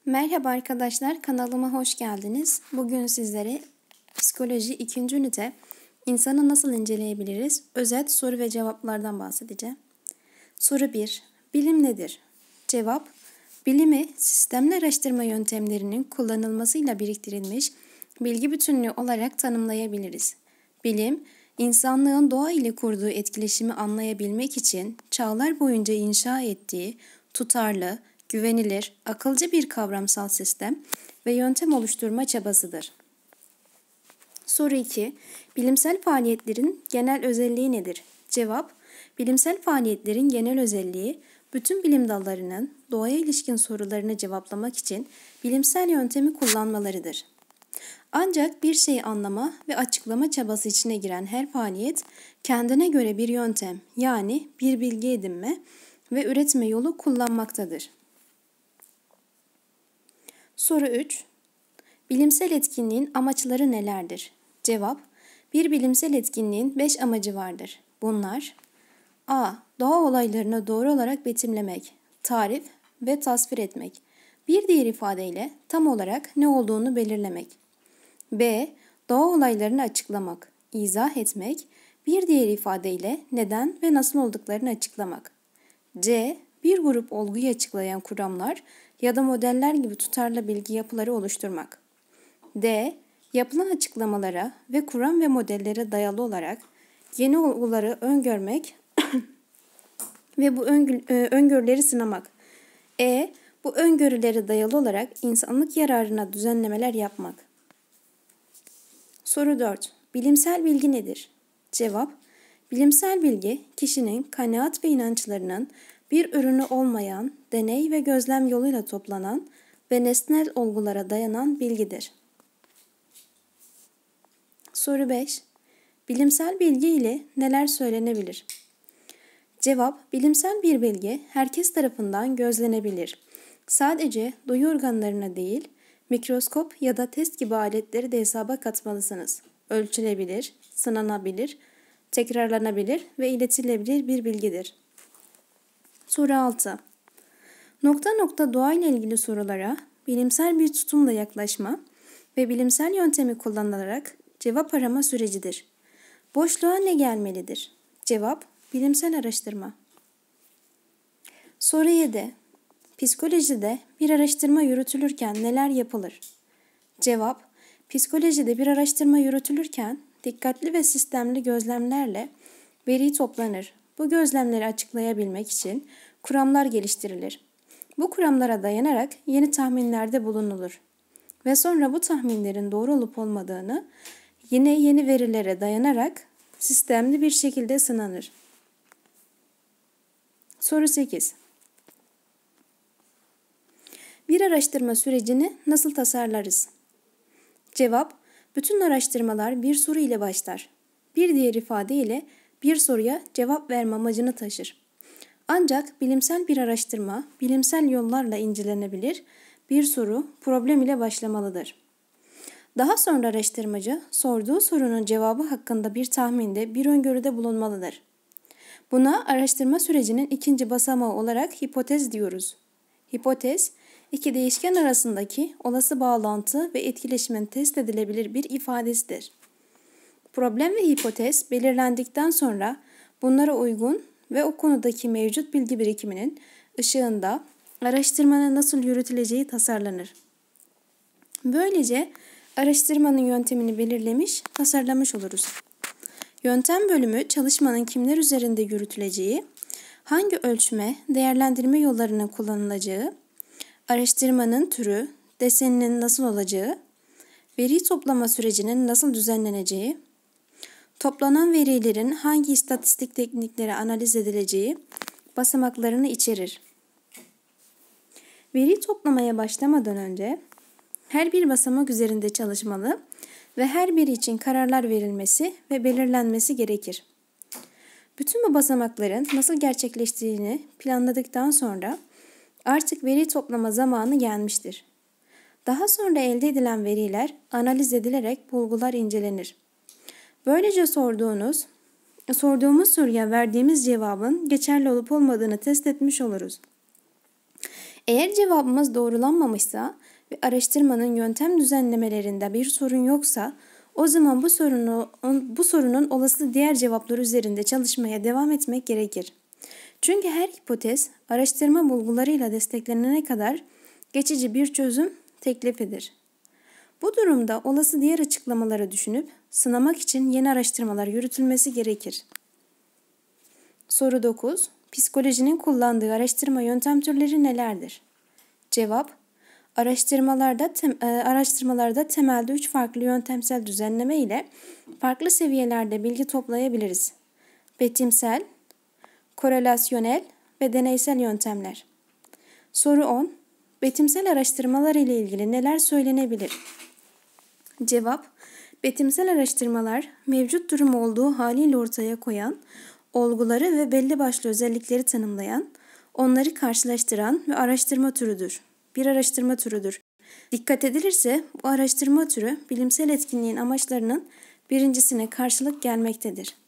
Merhaba arkadaşlar, kanalıma hoş geldiniz. Bugün sizlere psikoloji 2. ünite insanı nasıl inceleyebiliriz? Özet soru ve cevaplardan bahsedeceğim. Soru 1. Bilim nedir? Cevap: bilimi sistemli araştırma yöntemlerinin kullanılmasıyla biriktirilmiş bilgi bütünlüğü olarak tanımlayabiliriz. Bilim, insanlığın doğa ile kurduğu etkileşimi anlayabilmek için çağlar boyunca inşa ettiği tutarlı, güvenilir, akılcı bir kavramsal sistem ve yöntem oluşturma çabasıdır. Soru 2. Bilimsel faaliyetlerin genel özelliği nedir? Cevap: bilimsel faaliyetlerin genel özelliği, bütün bilim dallarının doğaya ilişkin sorularını cevaplamak için bilimsel yöntemi kullanmalarıdır. Ancak bir şeyi anlama ve açıklama çabası içine giren her faaliyet, kendine göre bir yöntem, yani bir bilgi edinme ve üretme yolu kullanmaktadır. Soru 3. Bilimsel etkinliğin amaçları nelerdir? Cevap: bir bilimsel etkinliğin 5 amacı vardır. Bunlar: A. Doğa olaylarını doğru olarak betimlemek, tarif ve tasvir etmek. Bir diğer ifadeyle tam olarak ne olduğunu belirlemek. B. Doğa olaylarını açıklamak, izah etmek. Bir diğer ifadeyle neden ve nasıl olduklarını açıklamak. C. Bir grup olguyu açıklayan kuramlar ya da modeller gibi tutarlı bilgi yapıları oluşturmak. D. Yapılan açıklamalara ve kuram ve modellere dayalı olarak yeni olguları öngörmek ve bu öngörüleri sınamak. E. Bu öngörülere dayalı olarak insanlık yararına düzenlemeler yapmak. Soru 4. Bilimsel bilgi nedir? Cevap: bilimsel bilgi, kişinin kanaat ve inançlarının bir ürünü olmayan, deney ve gözlem yoluyla toplanan ve nesnel olgulara dayanan bilgidir. Soru 5. Bilimsel bilgi ile neler söylenebilir? Cevap: bilimsel bir bilgi herkes tarafından gözlenebilir. Sadece duyu organlarına değil, mikroskop ya da test gibi aletleri de hesaba katmalısınız. Ölçülebilir, sınanabilir, tekrarlanabilir ve iletilebilir bir bilgidir. Soru 6. Nokta nokta doğayla ilgili sorulara bilimsel bir tutumla yaklaşma ve bilimsel yöntemi kullanarak cevap arama sürecidir. Boşluğa ne gelmelidir? Cevap: bilimsel araştırma. Soru 7. Psikolojide bir araştırma yürütülürken neler yapılır? Cevap: psikolojide bir araştırma yürütülürken dikkatli ve sistemli gözlemlerle veri toplanır. Bu gözlemleri açıklayabilmek için kuramlar geliştirilir. Bu kuramlara dayanarak yeni tahminlerde bulunulur. Ve sonra bu tahminlerin doğru olup olmadığını yine yeni verilere dayanarak sistemli bir şekilde sınanır. Soru 8. Bir araştırma sürecini nasıl tasarlarız? Cevap: bütün araştırmalar bir soru ile başlar. Bir diğer ifadeyle bir soruya cevap verme amacını taşır. Ancak bilimsel bir araştırma bilimsel yollarla incelenebilir, bir soru problem ile başlamalıdır. Daha sonra araştırmacı sorduğu sorunun cevabı hakkında bir tahminde, bir öngörüde bulunmalıdır. Buna araştırma sürecinin ikinci basamağı olarak hipotez diyoruz. Hipotez, iki değişken arasındaki olası bağlantı ve etkileşimin test edilebilir bir ifadesidir. Problem ve hipotez belirlendikten sonra bunlara uygun ve o konudaki mevcut bilgi birikiminin ışığında araştırmanın nasıl yürütüleceği tasarlanır. Böylece araştırmanın yöntemini belirlemiş, tasarlamış oluruz. Yöntem bölümü çalışmanın kimler üzerinde yürütüleceği, hangi ölçme, değerlendirme yollarının kullanılacağı, araştırmanın türü, deseninin nasıl olacağı, veri toplama sürecinin nasıl düzenleneceği, toplanan verilerin hangi istatistik teknikleri analiz edileceği basamaklarını içerir. Veri toplamaya başlamadan önce her bir basamak üzerinde çalışmalı ve her biri için kararlar verilmesi ve belirlenmesi gerekir. Bütün bu basamakların nasıl gerçekleştiğini planladıktan sonra artık veri toplama zamanı gelmiştir. Daha sonra elde edilen veriler analiz edilerek bulgular incelenir. Böylece sorduğumuz soruya verdiğimiz cevabın geçerli olup olmadığını test etmiş oluruz. Eğer cevabımız doğrulanmamışsa ve araştırmanın yöntem düzenlemelerinde bir sorun yoksa, o zaman bu sorunun olası diğer cevapları üzerinde çalışmaya devam etmek gerekir. Çünkü her hipotez araştırma bulgularıyla desteklenene kadar geçici bir çözüm teklifidir. Bu durumda olası diğer açıklamaları düşünüp sınamak için yeni araştırmalar yürütülmesi gerekir. Soru 9. Psikolojinin kullandığı araştırma yöntem türleri nelerdir? Cevap: Araştırmalarda temelde 3 farklı yöntemsel düzenleme ile farklı seviyelerde bilgi toplayabiliriz. Betimsel, korelasyonel ve deneysel yöntemler. Soru 10. Betimsel araştırmalar ile ilgili neler söylenebilir? Cevap: Betimsel araştırmalar mevcut durum olduğu haliyle ortaya koyan, olguları ve belli başlı özellikleri tanımlayan, onları karşılaştıran ve bir araştırma türüdür. Dikkat edilirse bu araştırma türü bilimsel etkinliğin amaçlarının birincisine karşılık gelmektedir.